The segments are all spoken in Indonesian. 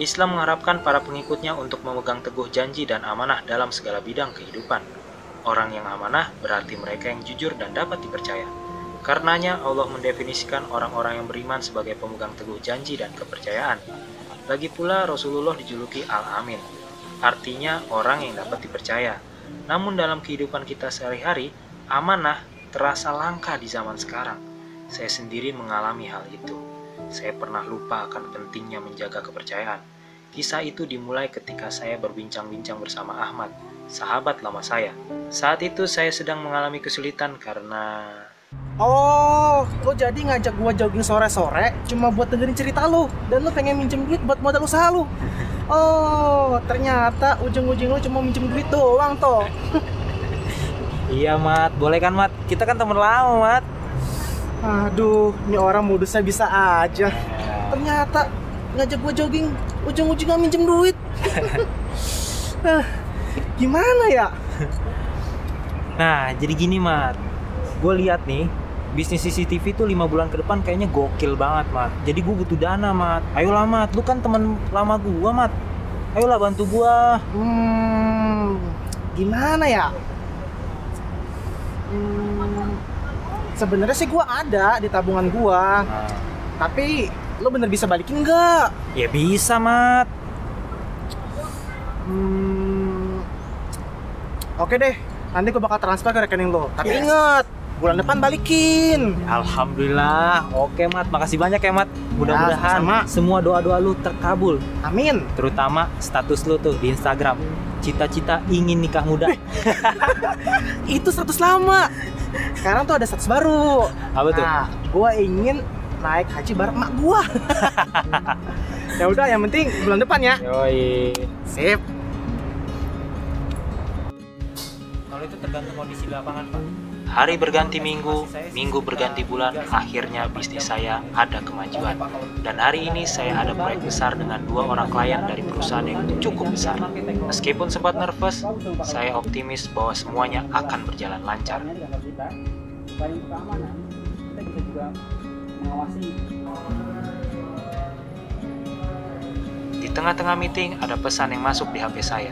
Islam mengharapkan para pengikutnya untuk memegang teguh janji dan amanah dalam segala bidang kehidupan. Orang yang amanah berarti mereka yang jujur dan dapat dipercaya. Karenanya Allah mendefinisikan orang-orang yang beriman sebagai pemegang teguh janji dan kepercayaan. Lagi pula Rasulullah dijuluki Al-Amin, artinya orang yang dapat dipercaya. Namun dalam kehidupan kita sehari-hari, amanah terasa langka di zaman sekarang. Saya sendiri mengalami hal itu. Saya pernah lupa akan pentingnya menjaga kepercayaan. Kisah itu dimulai ketika saya berbincang-bincang bersama Ahmad, sahabat lama saya. Saat itu saya sedang mengalami kesulitan karena... Oh, lo jadi ngajak gua jogging sore-sore cuma buat dengerin cerita lo, dan lo pengen minjem duit buat modal usaha lo. Oh, ternyata ujung-ujung lo cuma minjem duit doang toh. Iya Mat, boleh kan Mat? Kita kan temen lama Mat. Aduh, ini orang modusnya bisa aja. Ternyata ngajak gua jogging, ujung-ujungnya minjem duit. Gimana ya? Nah, jadi gini Mat. Gue lihat nih, bisnis CCTV tuh 5 bulan ke depan kayaknya gokil banget Mat. Jadi gue butuh dana Mat. Ayolah Mat, lu kan teman lama gue Mat. Ayolah bantu gue. Gimana ya? Sebenarnya sih gua ada di tabungan gua. Tapi lo bener bisa balikin nggak? Ya bisa Mat. Oke deh, nanti gua bakal transfer ke rekening lo. Tapi ingat, bulan depan balikin. Alhamdulillah. Oke Mat, makasih banyak ya Mat. Mudah-mudahan semua doa-doa lu terkabul. Amin. Terutama status lu tuh di Instagram, cita-cita ingin nikah muda. Itu status lama. Sekarang tuh ada status baru. Apa tuh? Nah, gua ingin naik haji bareng emak gua. Ya udah, yang penting bulan depan ya. Yoi. Sip. Kalau itu tergantung kondisi lapangan Pak. Hari berganti minggu, minggu berganti bulan, akhirnya bisnis saya ada kemajuan. Dan hari ini saya ada proyek besar dengan 2 orang klien dari perusahaan yang cukup besar. Meskipun sempat nervous, saya optimis bahwa semuanya akan berjalan lancar. Selain keamanan, kita juga mengawasi. Di tengah-tengah meeting ada pesan yang masuk di HP saya.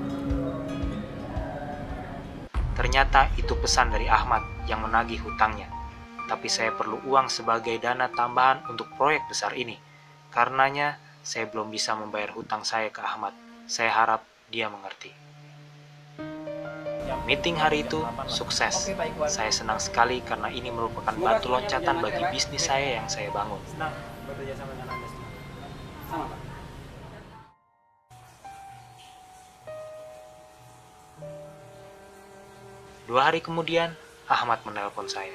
Ternyata itu pesan dari Ahmad yang menagih hutangnya. Tapi saya perlu uang sebagai dana tambahan untuk proyek besar ini. Karenanya, saya belum bisa membayar hutang saya ke Ahmad. Saya harap dia mengerti. Meeting hari itu sukses. Saya senang sekali karena ini merupakan batu loncatan bagi bisnis saya yang saya bangun. Senang bekerja sama dengan Anda semua. Sama Pak. Dua hari kemudian, Ahmad menelpon saya.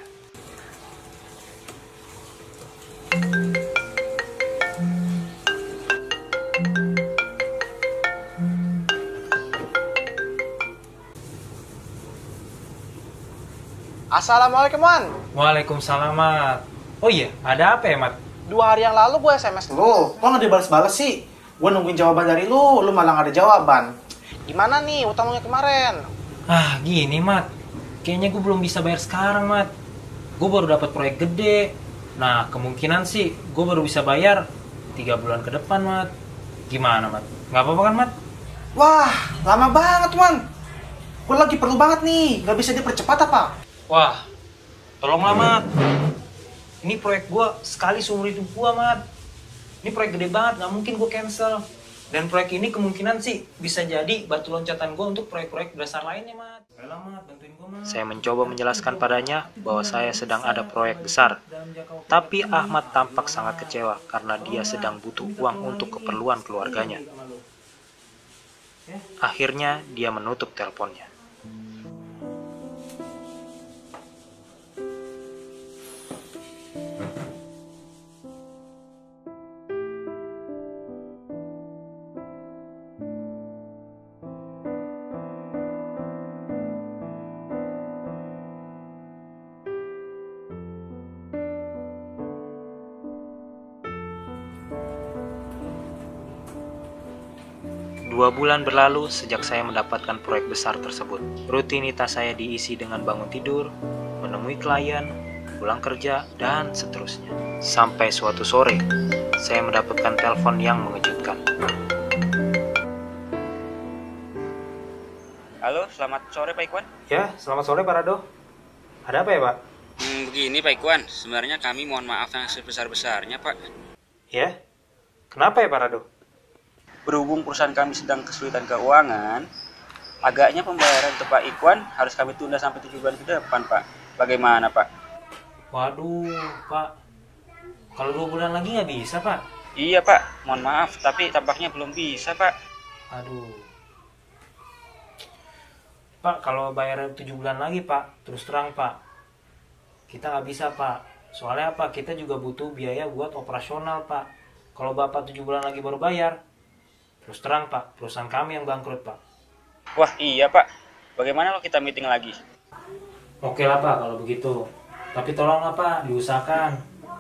Assalamualaikum, Man. Waalaikumsalam, Mat. Oh iya, ada apa ya, Mat? 2 hari yang lalu gue SMS lu, kok nggak dibalas-balas sih? Gue nungguin jawaban dari lu malah nggak ada jawaban. Gimana nih utangnya kemarin? Ah, gini, Mat. Kayaknya gue belum bisa bayar sekarang, Mat. Gue baru dapat proyek gede. Nah, kemungkinan sih gue baru bisa bayar 3 bulan ke depan, Mat. Gimana, Mat? Nggak apa-apa kan, Mat? Wah, lama banget, Man. Gue lagi perlu banget nih, nggak bisa dipercepat apa? Wah, tolonglah, Mat. Ini proyek gue sekali seumur hidup gue, Mat. Ini proyek gede banget, nggak mungkin gue cancel. Dan proyek ini kemungkinan sih bisa jadi batu loncatan gue untuk proyek-proyek besar lainnya, Mat. Ayolah, Mat, bantuin gue, Mat. Saya mencoba menjelaskan padanya bahwa saya sedang ada proyek besar. Tapi Ahmad tampak sangat kecewa karena dia sedang butuh uang untuk keperluan keluarganya. Akhirnya dia menutup teleponnya. Dua bulan berlalu sejak saya mendapatkan proyek besar tersebut. Rutinitas saya diisi dengan bangun tidur, menemui klien, pulang kerja, dan seterusnya. Sampai suatu sore, saya mendapatkan telepon yang mengejutkan. Halo, selamat sore Pak Ikwan. Ya, selamat sore Pak Rado. Ada apa ya Pak? Begini Pak Ikwan, sebenarnya kami mohon maaf yang sebesar-besarnya Pak. Ya, kenapa ya Pak Rado? Berhubung perusahaan kami sedang kesulitan keuangan, agaknya pembayaran untuk Pak Ikwan harus kami tunda sampai 7 bulan ke depan Pak. Bagaimana Pak? Waduh Pak, kalau 2 bulan lagi nggak bisa Pak? Iya Pak, mohon maaf, tapi tampaknya belum bisa Pak. Aduh Pak, kalau bayar 7 bulan lagi Pak, terus terang Pak, kita nggak bisa Pak. Soalnya apa, kita juga butuh biaya buat operasional Pak. Kalau Bapak 7 bulan lagi baru bayar, terus terang Pak, perusahaan kami yang bangkrut Pak. Wah iya Pak, bagaimana kalau kita meeting lagi? Oke lah Pak kalau begitu, tapi tolonglah Pak, diusahakan.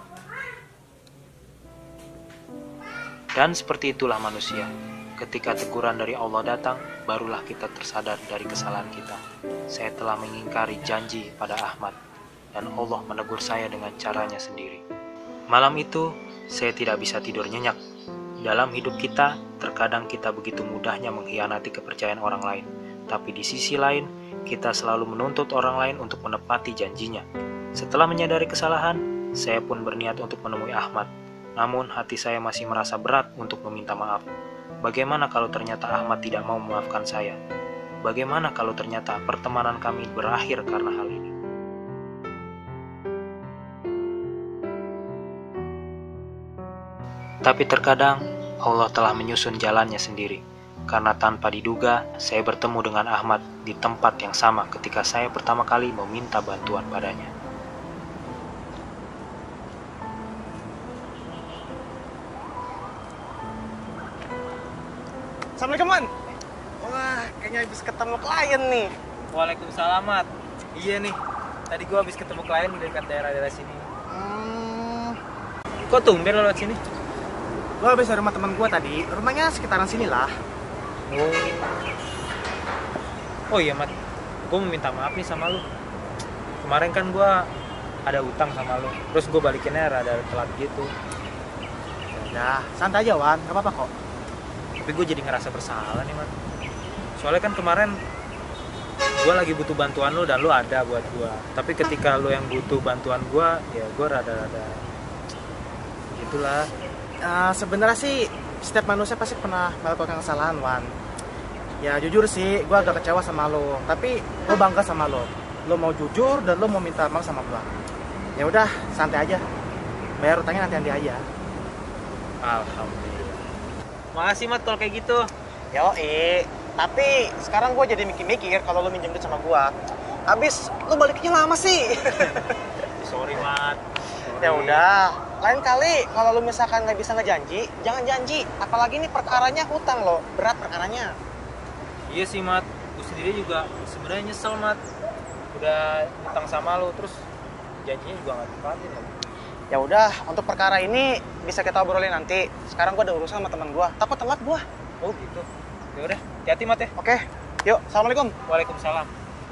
Dan seperti itulah manusia. Ketika teguran dari Allah datang, barulah kita tersadar dari kesalahan kita. Saya telah mengingkari janji pada Ahmad, dan Allah menegur saya dengan caranya sendiri. Malam itu, saya tidak bisa tidur nyenyak. Dalam hidup kita, terkadang kita begitu mudahnya mengkhianati kepercayaan orang lain. Tapi di sisi lain, kita selalu menuntut orang lain untuk menepati janjinya. Setelah menyadari kesalahan, saya pun berniat untuk menemui Ahmad. Namun hati saya masih merasa berat untuk meminta maaf. Bagaimana kalau ternyata Ahmad tidak mau memaafkan saya? Bagaimana kalau ternyata pertemanan kami berakhir karena hal ini? Tapi terkadang Allah telah menyusun jalannya sendiri. Karena tanpa diduga, saya bertemu dengan Ahmad di tempat yang sama ketika saya pertama kali meminta bantuan padanya. Assalamualaikum, Man. Wah, kayaknya habis ketemu klien nih. Waalaikumsalam, Mat. Iya nih, tadi gua habis ketemu klien di dekat daerah-daerah sini. Kok tumben lo lewat sini? Gua habis dari rumah teman gua tadi. Rumahnya sekitaran sini lah. Oh iya, Mat. Gua mau minta maaf nih sama lu. Kemarin kan gua ada utang sama lu. Terus gua balikinnya rada telat gitu. Ya, santai aja, Wan. Gak apa-apa kok. Tapi gue jadi ngerasa bersalah nih, Mat. Soalnya kan kemarin gue lagi butuh bantuan lu dan lu ada buat gue. Tapi ketika lu yang butuh bantuan gue, ya gue rada-rada gitulah. Sebenarnya sih setiap manusia pasti pernah melakukan kesalahan, Wan. Ya jujur sih, gue agak kecewa sama lo. Tapi gue bangga sama lo. Lo mau jujur dan lo mau minta maaf sama gue. Ya udah, santai aja. Bayar utangnya nanti aja. Alhamdulillah. Makasih, Mat, kalau kayak gitu. Yoi, tapi sekarang gue jadi mikir-mikir kalau lo minjem duit sama gue. Habis lo baliknya lama sih. Sorry, Mat. Ya udah, lain kali kalau lo misalkan nggak bisa ngejanji, jangan janji. Apalagi ini perkaranya hutang lo, berat perkaranya. Iya sih, Mat. Gue sendiri juga sebenarnya nyesel, Mat. Udah utang sama lo, terus janjinya juga nggak ditepatin loh. Ya udah, untuk perkara ini bisa kita obrolin nanti. Sekarang gue ada urusan sama teman gue. Takut telat gue. Oh gitu. Ya udah, hati-hati, Mat ya. Oke, yuk. Assalamualaikum. Waalaikumsalam.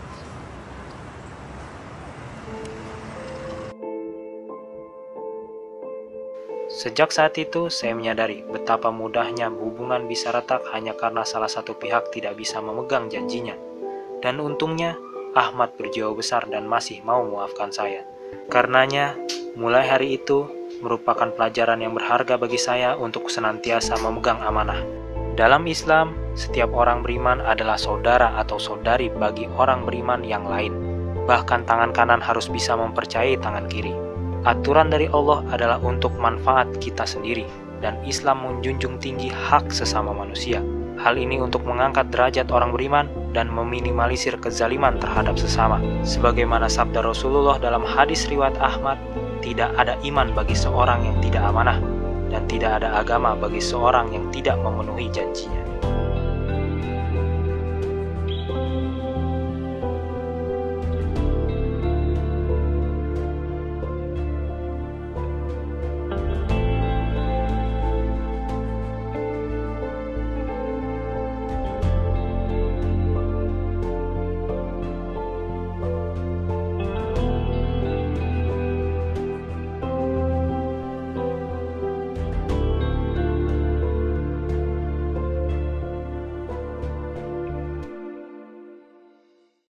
Sejak saat itu, saya menyadari betapa mudahnya hubungan bisa retak hanya karena salah satu pihak tidak bisa memegang janjinya. Dan untungnya, Ahmad berjiwa besar dan masih mau memaafkan saya. Karenanya, mulai hari itu merupakan pelajaran yang berharga bagi saya untuk senantiasa memegang amanah. Dalam Islam, setiap orang beriman adalah saudara atau saudari bagi orang beriman yang lain. Bahkan tangan kanan harus bisa mempercayai tangan kiri. Aturan dari Allah adalah untuk manfaat kita sendiri, dan Islam menjunjung tinggi hak sesama manusia. Hal ini untuk mengangkat derajat orang beriman dan meminimalisir kezaliman terhadap sesama. Sebagaimana sabda Rasulullah dalam hadis riwayat Ahmad, tidak ada iman bagi seorang yang tidak amanah, dan tidak ada agama bagi seorang yang tidak memenuhi janjinya.